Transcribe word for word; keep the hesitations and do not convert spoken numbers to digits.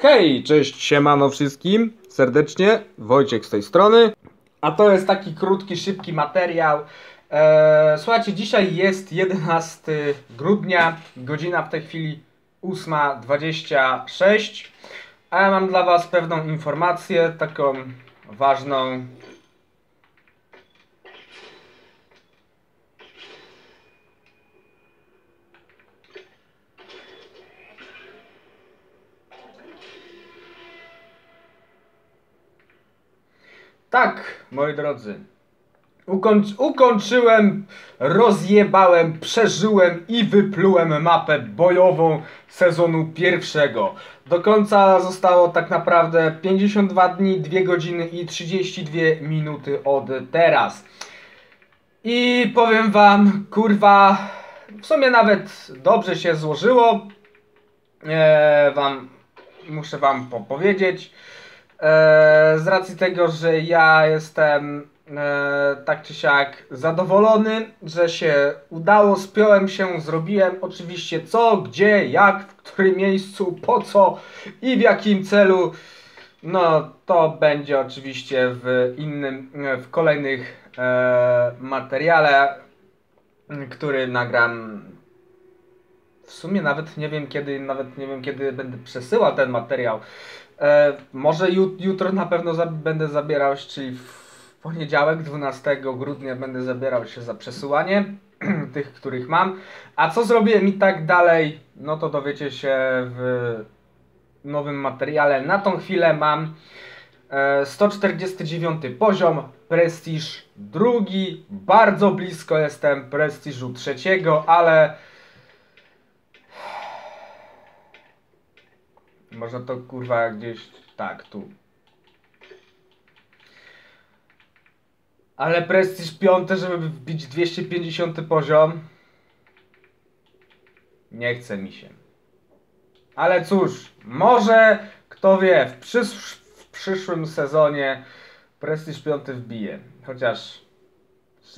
Hej, cześć, siemano wszystkim, serdecznie, Wojciech z tej strony. A to jest taki krótki, szybki materiał. Eee, słuchajcie, dzisiaj jest jedenastego grudnia, godzina w tej chwili ósma dwadzieścia sześć. A ja mam dla was pewną informację, taką ważną. Tak, moi drodzy, ukończ, ukończyłem, rozjebałem, przeżyłem i wyplułem mapę bojową sezonu pierwszego. Do końca zostało tak naprawdę pięćdziesiąt dwa dni, dwie godziny i trzydzieści dwie minuty od teraz. I powiem wam, kurwa, w sumie nawet dobrze się złożyło. Eee, wam, muszę wam powiedzieć. Eee, z racji tego, że ja jestem e, tak czy siak zadowolony, że się udało, spiąłem się, zrobiłem oczywiście co, gdzie, jak, w którym miejscu, po co i w jakim celu. No to będzie oczywiście w innym, w kolejnych e, materiale, który nagram. W sumie nawet nie wiem kiedy, nawet nie wiem kiedy będę przesyłał ten materiał. E, może jut, jutro na pewno za, będę zabierał się, czyli w poniedziałek dwunastego grudnia będę zabierał się za przesyłanie tych, których mam. A co zrobiłem i tak dalej, no to dowiecie się w nowym materiale. Na tą chwilę mam e, sto czterdziesty dziewiąty poziom, prestiż drugi, bardzo blisko jestem prestiżu trzeciego, ale można to kurwa gdzieś, tak, tu. Ale prestiż piąty, żeby wbić dwieście pięćdziesiąty poziom. Nie chce mi się. Ale cóż, może, kto wie, w, przysz w przyszłym sezonie prestiż piąty wbije. Chociaż